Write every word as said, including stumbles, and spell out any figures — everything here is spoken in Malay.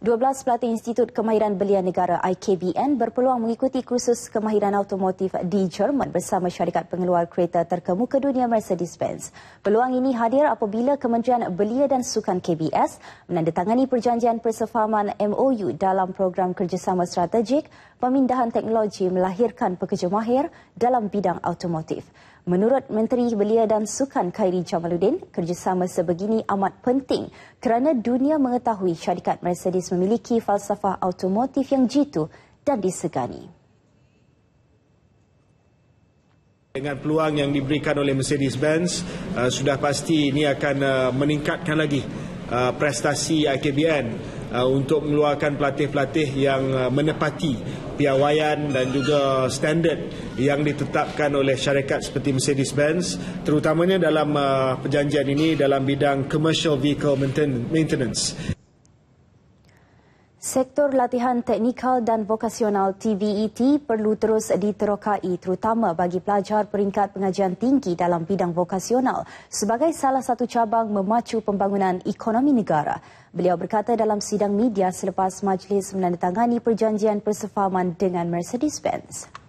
dua belas pelatih Institut Kemahiran Belia Negara I K B N berpeluang mengikuti kursus kemahiran automotif di Jerman bersama syarikat pengeluar kereta terkemuka dunia Mercedes-Benz. Peluang ini hadir apabila Kementerian Belia dan Sukan K B S menandatangani perjanjian persefahaman M O U dalam program kerjasama strategik pemindahan teknologi melahirkan pekerja mahir dalam bidang automotif. Menurut Menteri Belia dan Sukan Khairi Jamaluddin, kerjasama sebegini amat penting kerana dunia mengetahui syarikat Mercedes memiliki falsafah automotif yang jitu dan disegani. Dengan peluang yang diberikan oleh Mercedes-Benz, uh, sudah pasti ini akan uh, meningkatkan lagi uh, prestasi I K B N uh, untuk mengeluarkan pelatih-pelatih yang uh, menepati piawaian dan juga standard yang ditetapkan oleh syarikat seperti Mercedes-Benz, terutamanya dalam uh, perjanjian ini dalam bidang commercial vehicle maintenance. Sektor latihan teknikal dan vokasional T V E T perlu terus diterokai terutama bagi pelajar peringkat pengajian tinggi dalam bidang vokasional sebagai salah satu cabang memacu pembangunan ekonomi negara. Beliau berkata dalam sidang media selepas majlis menandatangani perjanjian persefahaman dengan Mercedes-Benz.